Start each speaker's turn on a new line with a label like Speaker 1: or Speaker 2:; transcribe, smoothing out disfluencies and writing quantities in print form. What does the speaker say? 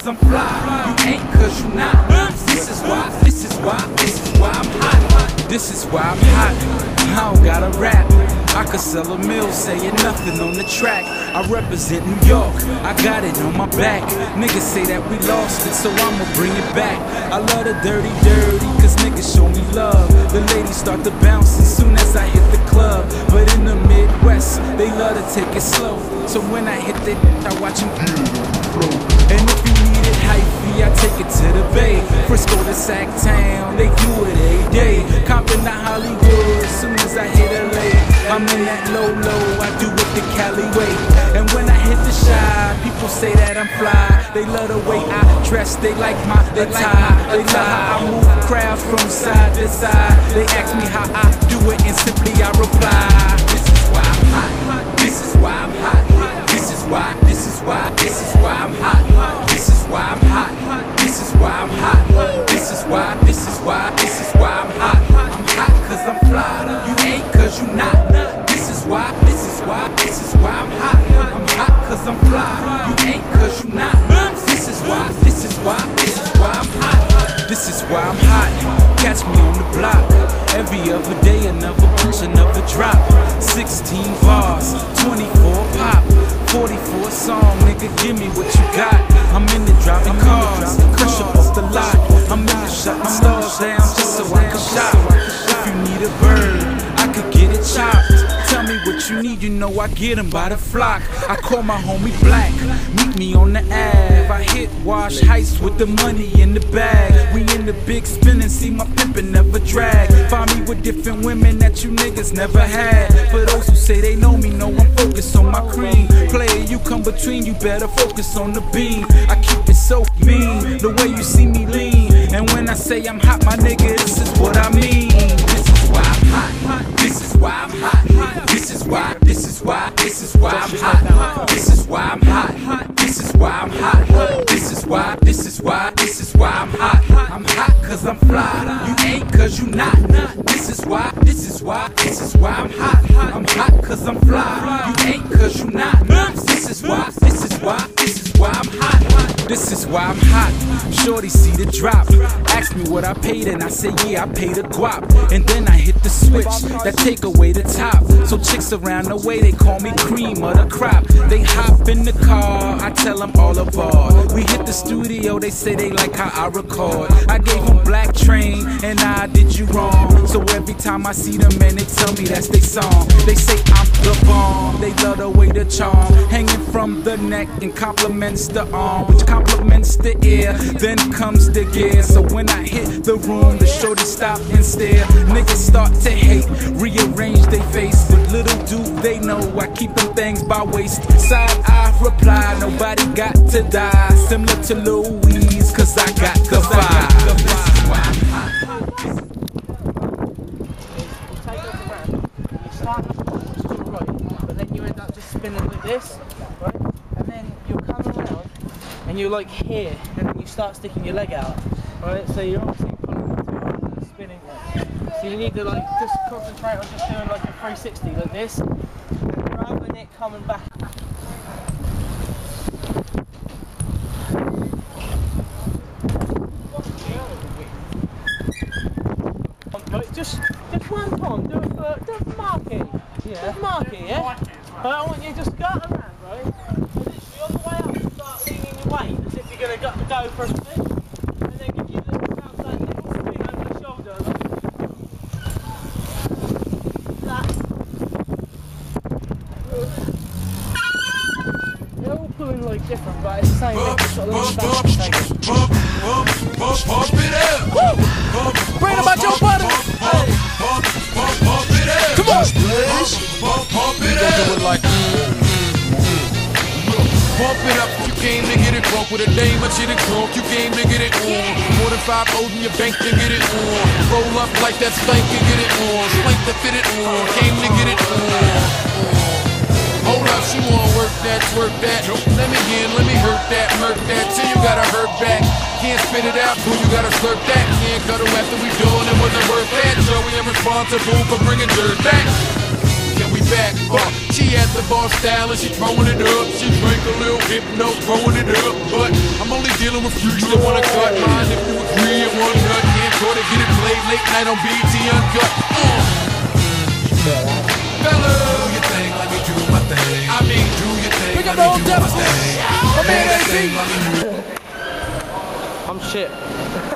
Speaker 1: cause I'm fly. You ain't cause you not. This is why I'm hot. This is why I'm hot. I don't gotta rap. I could sell a mill saying nothing on the track. I represent New York, I got it on my back. Niggas say that we lost it, so I'ma bring it back. I love the dirty, cause niggas show me love. The ladies start to bounce as soon as I hit the club. But in the Midwest, they love to take it slow. So when I hit that, I watch them get it on the floor. And if you need it hyphy, I take it to the Bay. Frisco to Sac Town, they do it every day. Compton to Hollywood, as soon as I hit LA, I'm in that low, I do it the Cali way. And when I hit the Shy, people say that I'm fly. They love the way I dress, they like my attire. They love how I move crowds from side to side. They ask me how I do it, and simply I reply, this is why I'm hot. This is why I'm hot. This is why I'm hot. This is why I'm hot. This is why I'm hot. This is why I'm hot. I'm hot cause I'm fly. You ain't cause you not. This is why I'm hot. I'm hot cause I'm fly. You ain't cause you not. This is why I'm hot. This is why I'm hot. Catch me on the block. Every other day another punch, another drop. 16 bars, 24 pop, 44 song, nigga, give me what you got. I'm in the driving cars, crush up off the lot. I'm in the shutting stars down just so I can shop. If you need a bird, I could get it chopped. Tell me what you need, you know I get them by the flock. I call my homie Black, meet me on the Ave. I hit Wash Heights with the money in the bag. We in the big spin and see my pimpin' never drag. Find me with different women that you niggas never had. For those who say they know me, know I'm focused on my cream. Player, you come between, you better focus on the beam. I keep it so mean, the way you see me lean. And when I say I'm hot, my nigga, this is what I mean. This is why I'm hot. This is why I'm hot. This is why I'm hot. This is why I'm hot. This is why I'm hot. I'm hot. I'm hot cause I'm fly. You ain't cause you not. This is why I'm hot. I'm hot cause I'm fly. You ain't cause you not. This is why I'm hot. This is why I'm hot. Shorty see the drop. Ask me what I paid and I say yeah, I paid a guap. And then I hit the switch that take away the top. So chicks around the way, they call me cream of the crop. They hop in the car, I tell them all aboard. We hit the studio, they say they like how I record. I gave them Black Train and I did you wrong. So every time I see them, man, they tell me that's their song. They say I'm the bomb, they love the way the charm hanging from the neck and compliments the arm, which compliments the ear. Then comes the gear. So when I hit the room, the shorty stop and stare. Niggas start to hate, rearrange they face. But little do they know I keep them things by waist. Side I reply, nobody got to die. Similar to Louise, cause I got the vibe. This is why I'm hot.
Speaker 2: You start to the right, but then you end up just spinning like this, right? And then you'll come around and you're like here, and then you start sticking your leg out, right? So you're obviously pulling the spinning. So you need to like just concentrate on just doing like a 360 like this, and rather than it coming back. Right, just one time, do it for marking. Yeah. Just marking, yeah? I want you to just go around, right? Literally on the way up, you start leaning your weight as if you're going to go for a spin. And then give you a little outside little spin over the shoulder. Like that. They're all pulling like different, but it's the same thing. It's got a little
Speaker 3: Pump it up! Woo!
Speaker 2: Bring about your butter! Hey.
Speaker 3: Come on! Pump it up! Do it like Pump it up if you came to get it drunk with a dame or shit it drunk. You came to get it on. More than 5 O's in your bank to get it on. Roll up like that stank and get it on. Spank to fit it on. Came to get it on. Hold up, she wanna work that, twerk that. Let me in, let me hurt that, murk that. Till you gotta hurt back. Can't spit it out, boo, you gotta slurp that. Can't cut her after we doing it, wasn't worth that. Joey, I'm responsible for bringing dirt back. Can we back up? She at the bar style and she throwing it up. She drank a little hypno, throwing it up. But I'm only dealing with of freaks that wanna cut mine. If you agree, it one nut. Can't go to get it played late night on BT Uncut. Fella, do your thing, let me do my thing. I mean, do your thing, let me do my thing.
Speaker 2: I'm shit.